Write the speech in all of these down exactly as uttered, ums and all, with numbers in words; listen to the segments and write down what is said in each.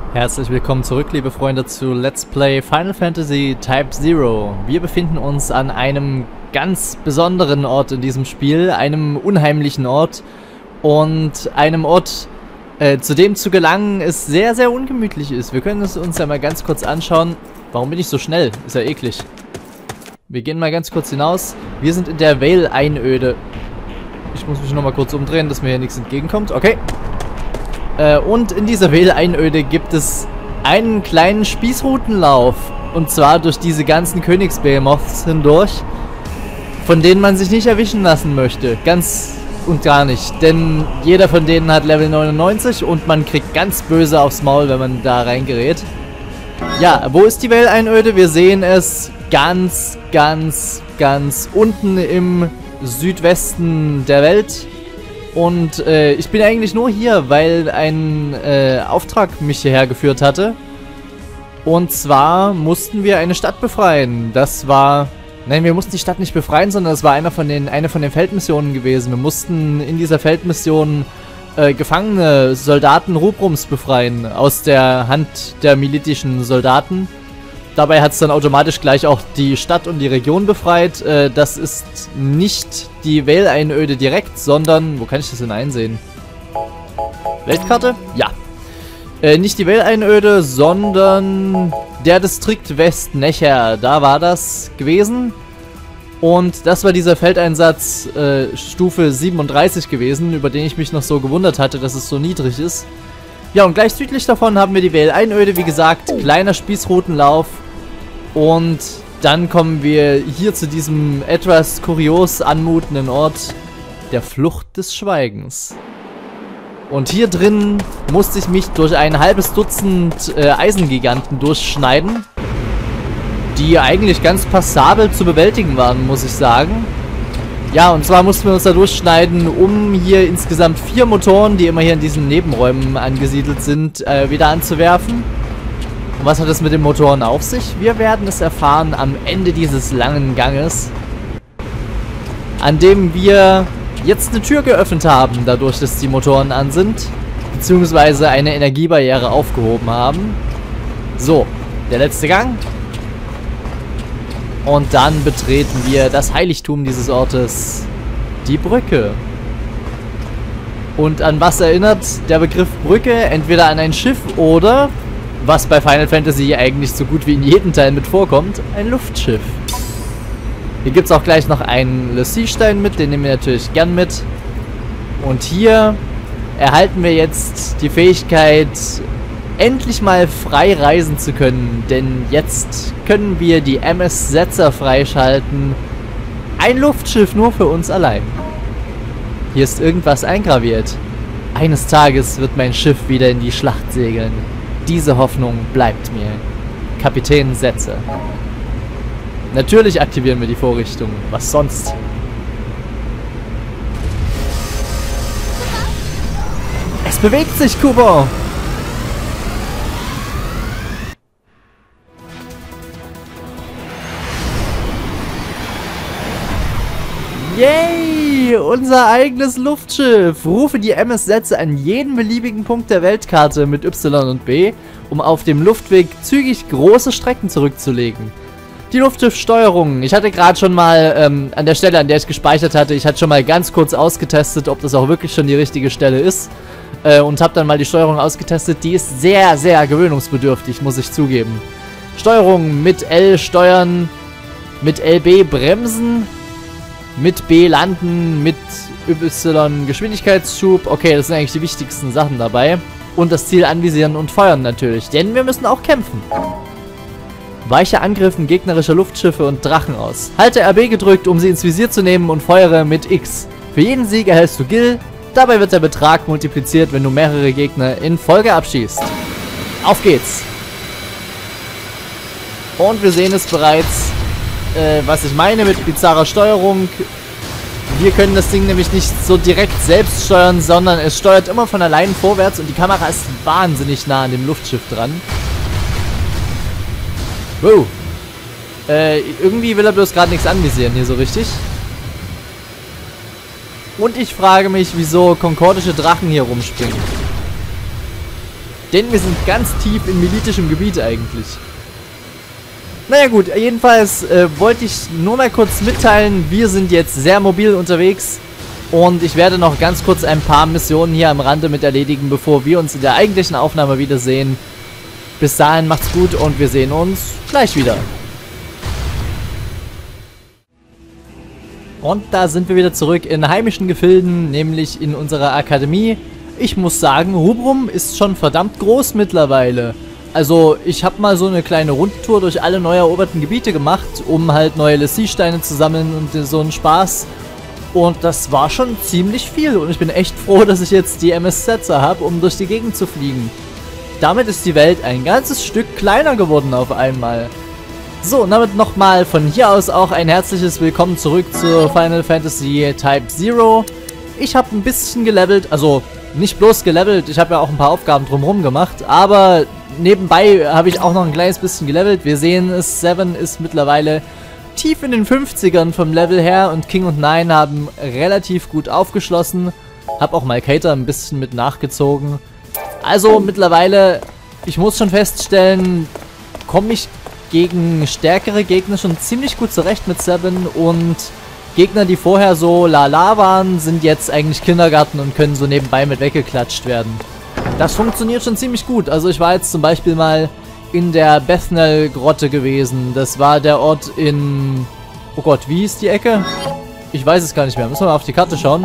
Herzlich willkommen zurück, liebe Freunde, zu Let's Play Final Fantasy Type Zero. Wir befinden uns an einem ganz besonderen Ort in diesem Spiel, einem unheimlichen Ort und einem Ort, äh, zu dem zu gelangen es sehr, sehr ungemütlich ist. Wir können es uns ja mal ganz kurz anschauen. Warum bin ich so schnell? Ist ja eklig. Wir gehen mal ganz kurz hinaus. Wir sind in der Vale-Einöde. Ich muss mich nochmal kurz umdrehen, dass mir hier nichts entgegenkommt. Okay. Und in dieser Vale-Einöde gibt es einen kleinen Spießrutenlauf. Und zwar durch diese ganzen Königsbehemoths hindurch, von denen man sich nicht erwischen lassen möchte. Ganz und gar nicht. Denn jeder von denen hat Level neunundneunzig und man kriegt ganz böse aufs Maul, wenn man da reingerät. Ja, wo ist die Vale-Einöde? Wir sehen es ganz, ganz, ganz unten im Südwesten der Welt. Und äh, ich bin eigentlich nur hier, weil ein äh, Auftrag mich hierher geführt hatte. Und zwar mussten wir eine Stadt befreien. Das war... Nein, wir mussten die Stadt nicht befreien, sondern das war einer von den, eine von den Feldmissionen gewesen. Wir mussten in dieser Feldmission äh, gefangene Soldaten Rubrums befreien aus der Hand der militischen Soldaten. Dabei hat es dann automatisch gleich auch die Stadt und die Region befreit. Äh, das ist nicht die Vale-Einöde direkt, sondern... Wo kann ich das denn einsehen? Weltkarte? Ja. Äh, nicht die Vale-Einöde, sondern der Distrikt West-Necher. Da war das gewesen. Und das war dieser Feldeinsatz äh, Stufe siebenunddreißig gewesen, über den ich mich noch so gewundert hatte, dass es so niedrig ist. Ja, und gleich südlich davon haben wir die Vale-Einöde, wie gesagt, kleiner Spießrutenlauf. Und dann kommen wir hier zu diesem etwas kurios anmutenden Ort der Flucht des Schweigens. Und hier drin musste ich mich durch ein halbes Dutzend äh, Eisengiganten durchschneiden, die eigentlich ganz passabel zu bewältigen waren, muss ich sagen. Ja, und zwar mussten wir uns da durchschneiden, um hier insgesamt vier Motoren, die immer hier in diesen Nebenräumen angesiedelt sind, äh, wieder anzuwerfen. Und was hat es mit den Motoren auf sich? Wir werden es erfahren am Ende dieses langen Ganges, an dem wir jetzt eine Tür geöffnet haben, dadurch, dass die Motoren an sind, beziehungsweise eine Energiebarriere aufgehoben haben. So, der letzte Gang. Und dann betreten wir das Heiligtum dieses Ortes, die Brücke. Und an was erinnert der Begriff Brücke? Entweder an ein Schiff oder, was bei Final Fantasy eigentlich so gut wie in jedem Teil mit vorkommt, ein Luftschiff. Hier gibt es auch gleich noch einen L'Cie-Stein mit, den nehmen wir natürlich gern mit. Und hier erhalten wir jetzt die Fähigkeit, endlich mal frei reisen zu können, denn jetzt können wir die M S Setzer freischalten. Ein Luftschiff nur für uns allein. Hier ist irgendwas eingraviert. Eines Tages wird mein Schiff wieder in die Schlacht segeln. Diese Hoffnung bleibt mir. Kapitän Setzer. Natürlich aktivieren wir die Vorrichtung. Was sonst? Es bewegt sich, Kubo! Yay! Unser eigenes Luftschiff! Rufe die M S-Sätze an jeden beliebigen Punkt der Weltkarte mit Y und B, um auf dem Luftweg zügig große Strecken zurückzulegen. Die Luftschiffsteuerung. Ich hatte gerade schon mal ähm, an der Stelle, an der ich gespeichert hatte, ich hatte schon mal ganz kurz ausgetestet, ob das auch wirklich schon die richtige Stelle ist. Äh, und habe dann mal die Steuerung ausgetestet. Die ist sehr, sehr gewöhnungsbedürftig, muss ich zugeben. Steuerung mit L steuern, mit L B bremsen, mit B landen, mit Y Geschwindigkeitsschub. Okay, das sind eigentlich die wichtigsten Sachen dabei. Und das Ziel anvisieren und feuern natürlich, denn wir müssen auch kämpfen. Weiche Angriffen gegnerischer Luftschiffe und Drachen aus. Halte R B gedrückt, um sie ins Visier zu nehmen und feuere mit X. Für jeden Sieg erhältst du Gil. Dabei wird der Betrag multipliziert, wenn du mehrere Gegner in Folge abschießt. Auf geht's! Und wir sehen es bereits, äh, was ich meine mit bizarrer Steuerung. Wir können das Ding nämlich nicht so direkt selbst steuern, sondern es steuert immer von allein vorwärts und die Kamera ist wahnsinnig nah an dem Luftschiff dran. Wow. Äh, irgendwie will er bloß gerade nichts anvisieren hier so richtig. Und ich frage mich, wieso konkordische Drachen hier rumspringen. Denn wir sind ganz tief in militischem Gebiet eigentlich. Naja gut, jedenfalls äh, wollte ich nur mal kurz mitteilen, wir sind jetzt sehr mobil unterwegs. Und ich werde noch ganz kurz ein paar Missionen hier am Rande mit erledigen, bevor wir uns in der eigentlichen Aufnahme wiedersehen. Bis dahin macht's gut und wir sehen uns gleich wieder. Und da sind wir wieder zurück in heimischen Gefilden, nämlich in unserer Akademie. Ich muss sagen, Rubrum ist schon verdammt groß mittlerweile. Also ich habe mal so eine kleine Rundtour durch alle neu eroberten Gebiete gemacht, um halt neue Lessie-Steine zu sammeln und so einen Spaß. Und das war schon ziemlich viel und ich bin echt froh, dass ich jetzt die M S Setzer habe, um durch die Gegend zu fliegen. Damit ist die Welt ein ganzes Stück kleiner geworden auf einmal. So, und damit nochmal von hier aus auch ein herzliches Willkommen zurück zu Final Fantasy Type Zero. Ich habe ein bisschen gelevelt, also nicht bloß gelevelt, ich habe ja auch ein paar Aufgaben drumherum gemacht, aber nebenbei habe ich auch noch ein kleines bisschen gelevelt. Wir sehen es, Seven ist mittlerweile tief in den fünfzigern vom Level her und King und Nine haben relativ gut aufgeschlossen. Hab auch mal Kater ein bisschen mit nachgezogen. Also mittlerweile, ich muss schon feststellen, komme ich gegen stärkere Gegner schon ziemlich gut zurecht mit Seven und Gegner, die vorher so lala waren, sind jetzt eigentlich Kindergarten und können so nebenbei mit weggeklatscht werden. Das funktioniert schon ziemlich gut. Also ich war jetzt zum Beispiel mal in der Bethnal-Grotte gewesen. Das war der Ort in... Oh Gott, wie ist die Ecke? Ich weiß es gar nicht mehr. Müssen wir mal auf die Karte schauen.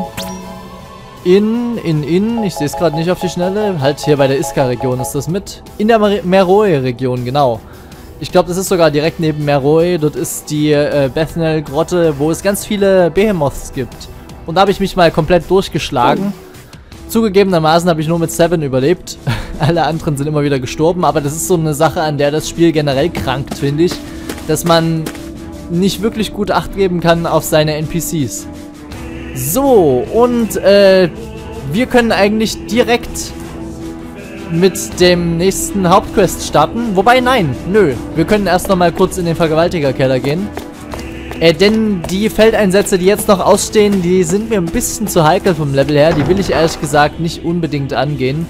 In, in, in, ich sehe es gerade nicht auf die Schnelle. Halt hier bei der Iska-Region ist das mit. In der Meroe-Region, genau. Ich glaube, das ist sogar direkt neben Meroe. Dort ist die äh, Bethnal-Grotte, wo es ganz viele Behemoths gibt. Und da habe ich mich mal komplett durchgeschlagen. Oh. Zugegebenermaßen habe ich nur mit Seven überlebt. Alle anderen sind immer wieder gestorben. Aber das ist so eine Sache, an der das Spiel generell krankt, finde ich. Dass man nicht wirklich gut Acht geben kann auf seine N P Cs. So, und äh, wir können eigentlich direkt mit dem nächsten Hauptquest starten. Wobei, nein, nö. Wir können erst noch mal kurz in den Vergewaltigerkeller gehen. Äh, denn die Feldeinsätze, die jetzt noch ausstehen, die sind mir ein bisschen zu heikel vom Level her. Die will ich ehrlich gesagt nicht unbedingt angehen.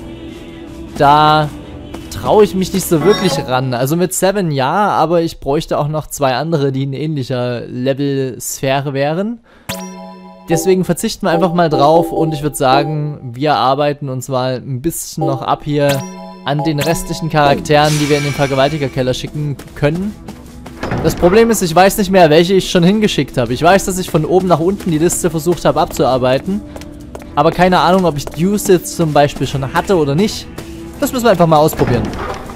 Da traue ich mich nicht so wirklich ran. Also mit Seven ja, aber ich bräuchte auch noch zwei andere, die in ähnlicher Level-Sphäre wären. Deswegen verzichten wir einfach mal drauf und ich würde sagen, wir arbeiten uns mal ein bisschen noch ab hier an den restlichen Charakteren, die wir in den Vergewaltigerkeller schicken können. Das Problem ist, ich weiß nicht mehr, welche ich schon hingeschickt habe. Ich weiß, dass ich von oben nach unten die Liste versucht habe abzuarbeiten. Aber keine Ahnung, ob ich Deuce jetzt zum Beispiel schon hatte oder nicht. Das müssen wir einfach mal ausprobieren.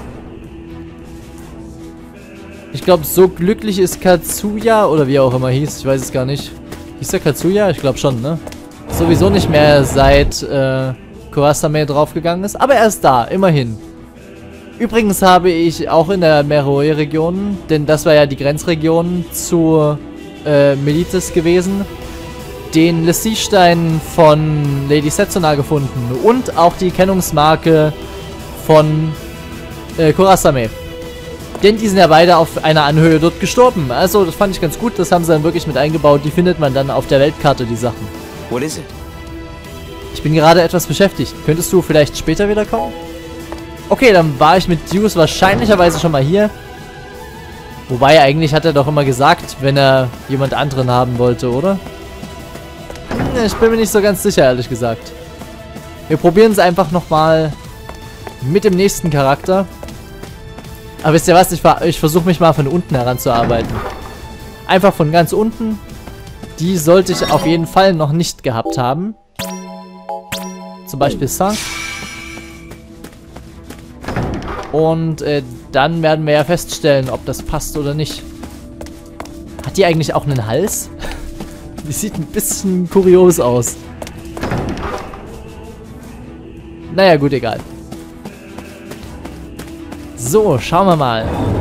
Ich glaube, so glücklich ist Katsuya, oder wie er auch immer hieß, ich weiß es gar nicht. Hieß der Katsuya? Ich glaube schon, ne? Sowieso nicht mehr seit äh, Kurasame draufgegangen ist. Aber er ist da, immerhin. Übrigens habe ich auch in der Meroe-Region, denn das war ja die Grenzregion zu äh, Meletis gewesen, den Lessie-Stein von Lady Setsuna gefunden. Und auch die Kennungsmarke von äh, Kurasame. Denn die sind ja beide auf einer Anhöhe dort gestorben. Also das fand ich ganz gut, das haben sie dann wirklich mit eingebaut. Die findet man dann auf der Weltkarte, die Sachen. What is it? Ich bin gerade etwas beschäftigt. Könntest du vielleicht später wiederkommen? Okay, dann war ich mit Deuce wahrscheinlicherweise schon mal hier. Wobei, eigentlich hat er doch immer gesagt, wenn er jemand anderen haben wollte, oder? Hm, ich bin mir nicht so ganz sicher, ehrlich gesagt. Wir probieren es einfach nochmal mit dem nächsten Charakter. Aber wisst ihr was, ich, ich versuche mich mal von unten heranzuarbeiten. Einfach von ganz unten. Die sollte ich auf jeden Fall noch nicht gehabt haben. Zum Beispiel Sang. Und äh, dann werden wir ja feststellen, ob das passt oder nicht. Hat die eigentlich auch einen Hals? Die sieht ein bisschen kurios aus. Naja, gut, egal. So, schauen wir mal.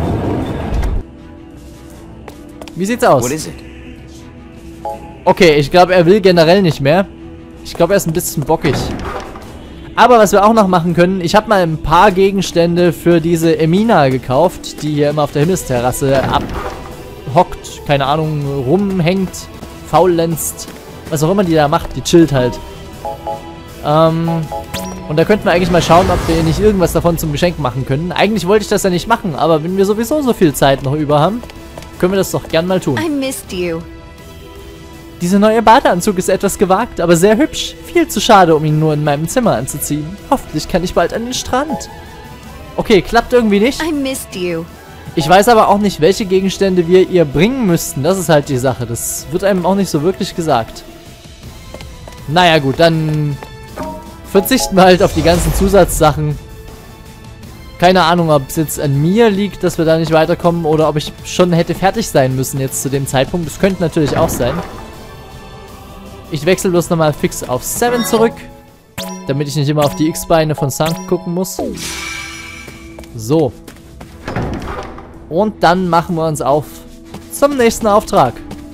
Wie sieht's aus? What is it? Okay, ich glaube, er will generell nicht mehr. Ich glaube, er ist ein bisschen bockig. Aber was wir auch noch machen können, ich habe mal ein paar Gegenstände für diese Emina gekauft, die hier immer auf der Himmelsterrasse abhockt, keine Ahnung, rumhängt, faulenzt, was auch immer die da macht, die chillt halt. Ähm, Und da könnten wir eigentlich mal schauen, ob wir nicht irgendwas davon zum Geschenk machen können. Eigentlich wollte ich das ja nicht machen, aber wenn wir sowieso so viel Zeit noch über haben, können wir das doch gern mal tun. I missed you. Dieser neue Badeanzug ist etwas gewagt, aber sehr hübsch. Viel zu schade, um ihn nur in meinem Zimmer anzuziehen. Hoffentlich kann ich bald an den Strand. Okay, klappt irgendwie nicht. I missed you. Ich weiß aber auch nicht, welche Gegenstände wir ihr bringen müssten. Das ist halt die Sache. Das wird einem auch nicht so wirklich gesagt. Naja gut, dann verzichten wir halt auf die ganzen Zusatzsachen. Keine Ahnung, ob es jetzt an mir liegt, dass wir da nicht weiterkommen oder ob ich schon hätte fertig sein müssen jetzt zu dem Zeitpunkt. Das könnte natürlich auch sein. Ich wechsle bloß nochmal fix auf sieben zurück, damit ich nicht immer auf die X-Beine von Sankt gucken muss. So. Und dann machen wir uns auf zum nächsten Auftrag.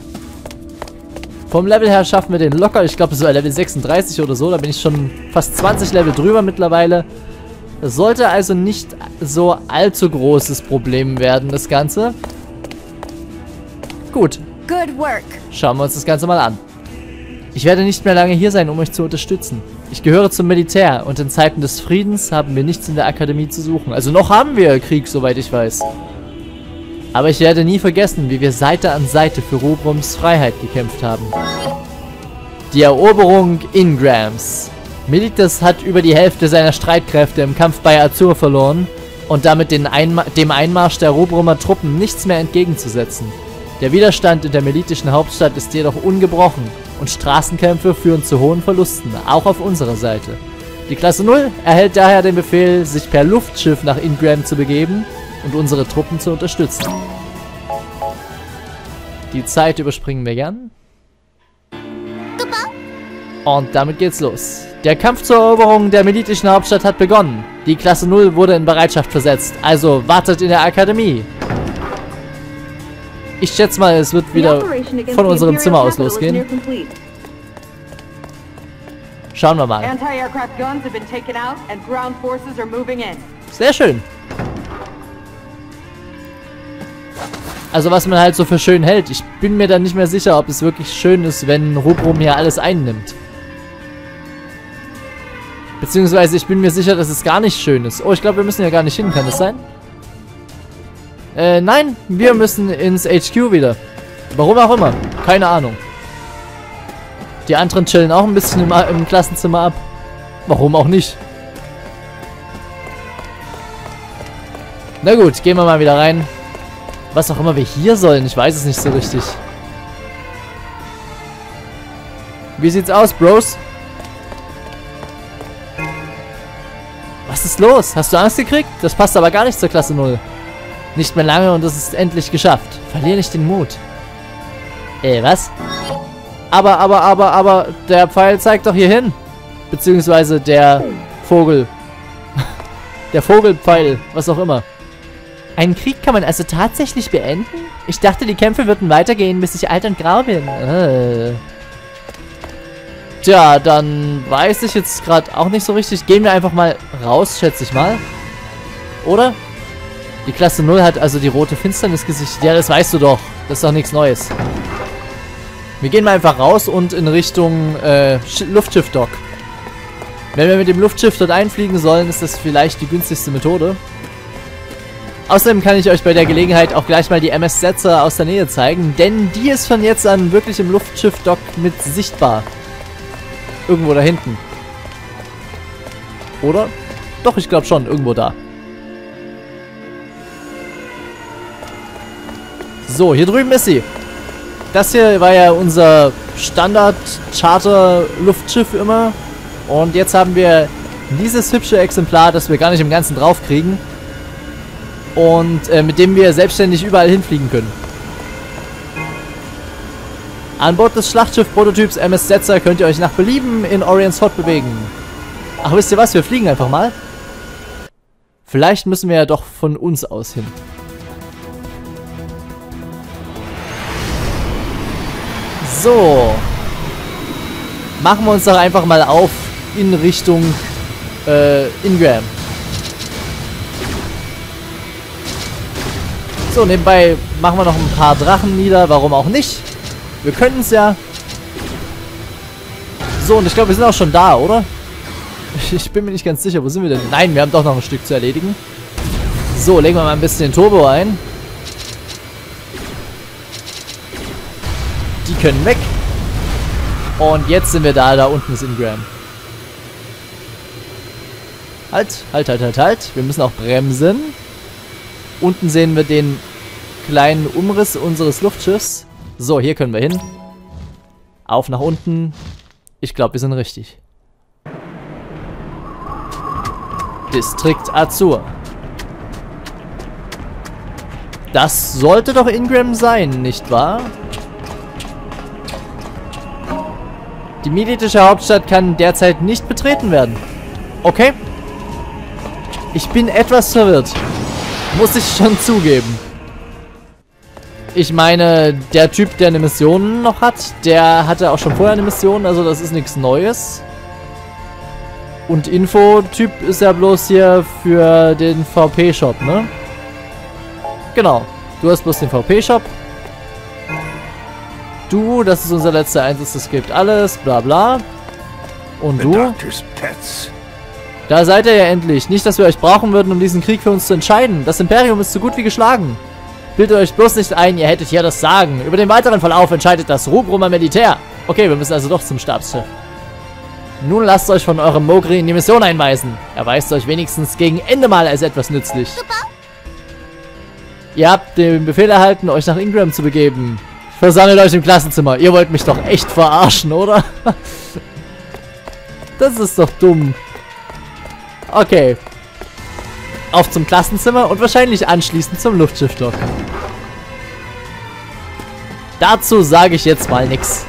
Vom Level her schaffen wir den locker. Ich glaube, das war Level sechsunddreißig oder so. Da bin ich schon fast zwanzig Level drüber mittlerweile. Das sollte also nicht so allzu großes Problem werden, das Ganze. Gut. Good work. Schauen wir uns das Ganze mal an. Ich werde nicht mehr lange hier sein, um euch zu unterstützen. Ich gehöre zum Militär und in Zeiten des Friedens haben wir nichts in der Akademie zu suchen. Also noch haben wir Krieg, soweit ich weiß. Aber ich werde nie vergessen, wie wir Seite an Seite für Rubrums Freiheit gekämpft haben. Die Eroberung Ingrams. Meletis hat über die Hälfte seiner Streitkräfte im Kampf bei Azur verloren und damit den Einma dem Einmarsch der Rubrumer Truppen nichts mehr entgegenzusetzen. Der Widerstand in der melitischen Hauptstadt ist jedoch ungebrochen und Straßenkämpfe führen zu hohen Verlusten, auch auf unserer Seite. Die Klasse null erhält daher den Befehl, sich per Luftschiff nach Ingram zu begeben und unsere Truppen zu unterstützen. Die Zeit überspringen wir gern. Und damit geht's los. Der Kampf zur Eroberung der melitischen Hauptstadt hat begonnen. Die Klasse null wurde in Bereitschaft versetzt, also wartet in der Akademie. Ich schätze mal, es wird wieder von unserem Zimmer aus losgehen. Schauen wir mal. Sehr schön. Also was man halt so für schön hält. Ich bin mir dann nicht mehr sicher, ob es wirklich schön ist, wenn Rubrum hier alles einnimmt. Beziehungsweise ich bin mir sicher, dass es gar nicht schön ist. Oh, ich glaube, wir müssen ja gar nicht hin. Kann das sein? Äh, nein. Wir müssen ins H Q wieder. Warum auch immer. Keine Ahnung. Die anderen chillen auch ein bisschen im, im Klassenzimmer ab. Warum auch nicht? Na gut, gehen wir mal wieder rein. Was auch immer wir hier sollen, ich weiß es nicht so richtig. Wie sieht's aus, Bros? Was ist los? Hast du Angst gekriegt? Das passt aber gar nicht zur Klasse null. Nicht mehr lange und es ist endlich geschafft. Verlier nicht den Mut. Äh, was? Aber, aber, aber, aber, der Pfeil zeigt doch hier hin. Beziehungsweise der Vogel. Der Vogelpfeil, was auch immer. Einen Krieg kann man also tatsächlich beenden? Ich dachte, die Kämpfe würden weitergehen, bis ich alt und grau bin. Äh. Tja, dann weiß ich jetzt gerade auch nicht so richtig. Gehen wir einfach mal raus, schätze ich mal. Oder? Die Klasse null hat also die rote Finsternis gesichtet. Ja, das weißt du doch. Das ist doch nichts Neues. Wir gehen mal einfach raus und in Richtung äh, Luftschiff-Dock. Wenn wir mit dem Luftschiff dort einfliegen sollen, ist das vielleicht die günstigste Methode. Außerdem kann ich euch bei der Gelegenheit auch gleich mal die M S Setzer aus der Nähe zeigen, denn die ist von jetzt an wirklich im Luftschiff-Dock mit sichtbar. Irgendwo da hinten. Oder? Doch, ich glaube schon, irgendwo da. So, hier drüben ist sie. Das hier war ja unser Standard-Charter-Luftschiff immer. Und jetzt haben wir dieses hübsche Exemplar, das wir gar nicht im Ganzen drauf kriegen. Und äh, mit dem wir selbstständig überall hinfliegen können. An Bord des Schlachtschiff-Prototyps M S Setzer könnt ihr euch nach Belieben in Orions fortbewegen. Ach, wisst ihr was? Wir fliegen einfach mal. Vielleicht müssen wir ja doch von uns aus hin. So. Machen wir uns doch einfach mal auf in Richtung äh, Ingram. So, nebenbei machen wir noch ein paar Drachen nieder. Warum auch nicht? Wir können es ja. So, und ich glaube, wir sind auch schon da, oder? Ich bin mir nicht ganz sicher, wo sind wir denn? Nein, wir haben doch noch ein Stück zu erledigen. So, legen wir mal ein bisschen den Turbo ein. Die können weg. Und jetzt sind wir da, da unten ist Ingram. Halt, halt, halt, halt, halt. Wir müssen auch bremsen. Unten sehen wir den kleinen Umriss unseres Luftschiffs. So, hier können wir hin. Auf nach unten. Ich glaube, wir sind richtig. Distrikt Azur. Das sollte doch Ingram sein, nicht wahr? Die militärische Hauptstadt kann derzeit nicht betreten werden. Okay. Ich bin etwas verwirrt. Muss ich schon zugeben. Ich meine, der Typ, der eine Mission noch hat, der hatte auch schon vorher eine Mission, also das ist nichts Neues. Und Info-Typ ist ja bloß hier für den V P-Shop, ne? Genau. Du hast bloß den V P-Shop. Du, das ist unser letzter Einsatz, das gibt alles, bla bla. Und du? Da seid ihr ja endlich. Nicht, dass wir euch brauchen würden, um diesen Krieg für uns zu entscheiden. Das Imperium ist so gut wie geschlagen. Bildet euch bloß nicht ein, ihr hättet hier das Sagen. Über den weiteren Verlauf entscheidet das Rubrumer Militär. Okay, wir müssen also doch zum Stabschef. Nun lasst euch von eurem Mogri in die Mission einweisen. Erweist euch wenigstens gegen Ende mal als etwas nützlich. Super. Ihr habt den Befehl erhalten, euch nach Ingram zu begeben. Versammelt euch im Klassenzimmer. Ihr wollt mich doch echt verarschen, oder? Das ist doch dumm. Okay. Auf zum Klassenzimmer und wahrscheinlich anschließend zum Luftschiffdock. Dazu sage ich jetzt mal nix.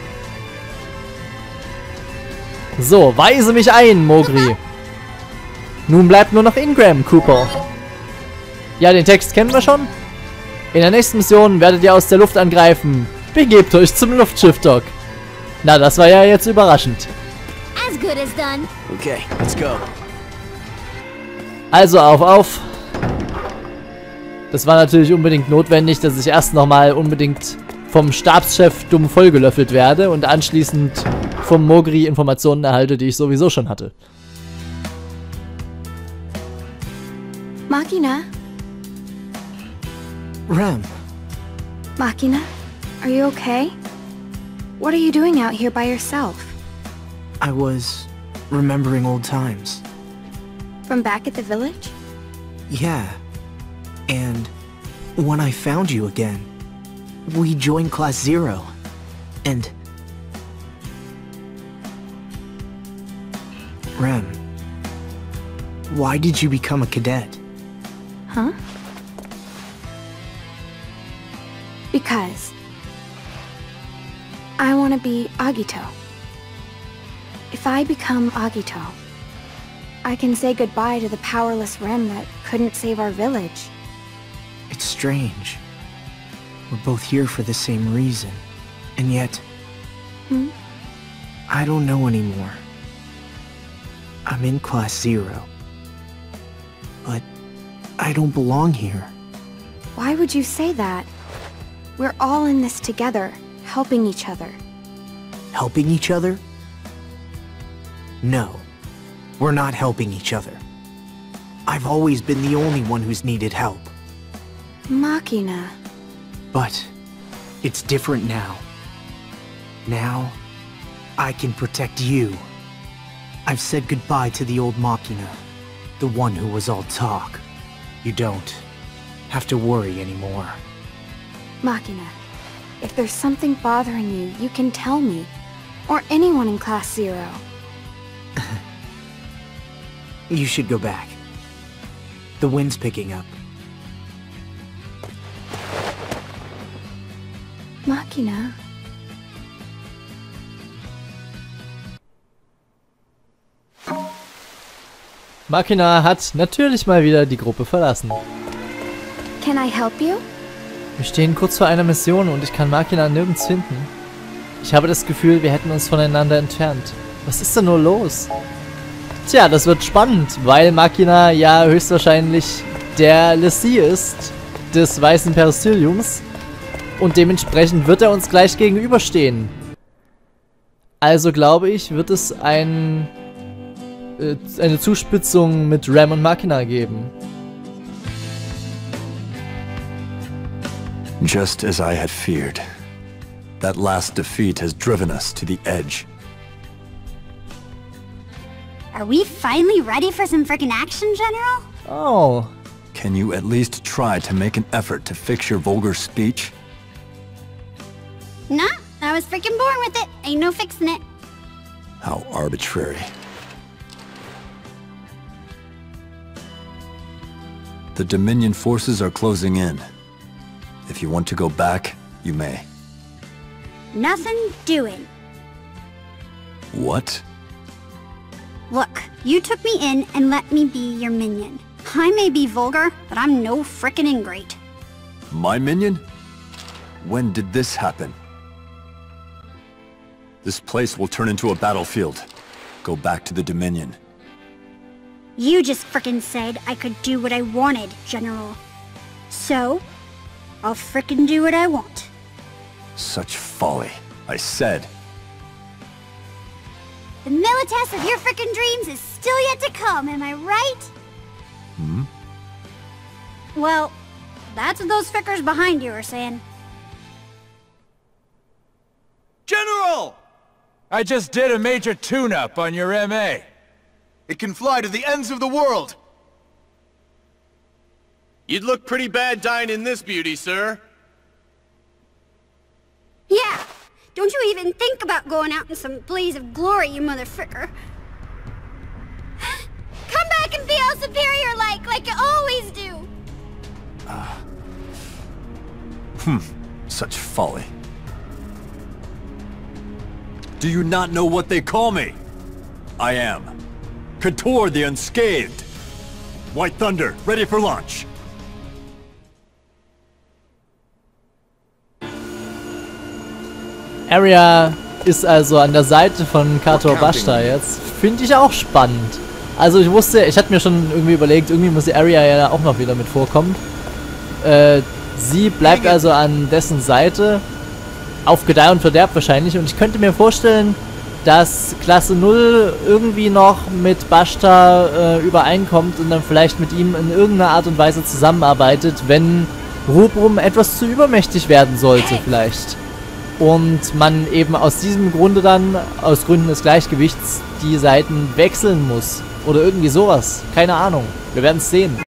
So, weise mich ein, Mogri. Nun bleibt nur noch Ingram, Cooper. Ja, den Text kennen wir schon. In der nächsten Mission werdet ihr aus der Luft angreifen. Begebt euch zum Luftschiffdock. Na, das war ja jetzt überraschend. As good as done. Okay, let's go. Also auf, auf. Das war natürlich unbedingt notwendig, dass ich erst nochmal unbedingt vom Stabschef dumm vollgelöffelt werde und anschließend vom Mogri Informationen erhalte, die ich sowieso schon hatte. Machina? Rem. Machina? Are you okay? What are you doing out here by yourself? I was remembering old times. From back at the village? Yeah. And when I found you again, we joined Class Zero. And... Rem, why did you become a cadet? Huh? Because I want to be Agito. If I become Agito, I can say goodbye to the powerless Rem that couldn't save our village. It's strange. We're both here for the same reason. And yet... Hmm? I don't know anymore. I'm in Class Zero. But I don't belong here. Why would you say that? We're all in this together, helping each other. Helping each other? No. We're not helping each other. I've always been the only one who's needed help. Machina. But it's different now. Now, I can protect you. I've said goodbye to the old Machina, the one who was all talk. You don't have to worry anymore. Machina, if there's something bothering you, you can tell me. Or anyone in Class Zero. You should go back. The wind's picking up. Machina. Machina hat natürlich mal wieder die Gruppe verlassen. Can I help you? Wir stehen kurz vor einer Mission und ich kann Machina nirgends finden. Ich habe das Gefühl, wir hätten uns voneinander entfernt. Was ist denn nur los? Tja, das wird spannend, weil Machina ja höchstwahrscheinlich der Lessie ist des weißen Peristyliums und dementsprechend wird er uns gleich gegenüberstehen. Also glaube ich, wird es ein äh, eine Zuspitzung mit Ram und Machina geben. Just as I had feared. That last defeat has driven us to the edge. Are we finally ready for some frickin' action, General? Oh. Can you at least try to make an effort to fix your vulgar speech? Nah, I was frickin' born with it. Ain't no fixing it. How arbitrary. The Dominion forces are closing in. If you want to go back, you may. Nothing doing. What? Look, you took me in and let me be your minion. I may be vulgar, but I'm no frickin' ingrate. My minion? When did this happen? This place will turn into a battlefield. Go back to the Dominion. You just frickin' said I could do what I wanted, General. So, I'll frickin' do what I want. Such folly. I said. The Militas of your frickin' dreams is still yet to come, am I right? Hmm? Well, that's what those frickers behind you are saying. General! I just did a major tune-up on your M A. It can fly to the ends of the world. You'd look pretty bad dying in this beauty, sir. Yeah, don't you even think about going out in some blaze of glory, you mother fricker. Come back and be all superior like, like you always do. Uh, hmm, such folly. Do you not know what they call me? I am Kator the Unscathed. White Thunder, ready for launch. Area ist also an der Seite von Kator Bashta jetzt. Finde ich auch spannend. Also ich wusste, ich hatte mir schon irgendwie überlegt, irgendwie muss die Area ja auch noch wieder mit vorkommen. Äh, sie bleibt also an dessen Seite. Auf Gedeih und Verderb wahrscheinlich. Und ich könnte mir vorstellen, dass Klasse null irgendwie noch mit Bashta äh, übereinkommt und dann vielleicht mit ihm in irgendeiner Art und Weise zusammenarbeitet, wenn Rubrum etwas zu übermächtig werden sollte vielleicht. Und man eben aus diesem Grunde dann, aus Gründen des Gleichgewichts, die Seiten wechseln muss. Oder irgendwie sowas. Keine Ahnung. Wir werden es sehen.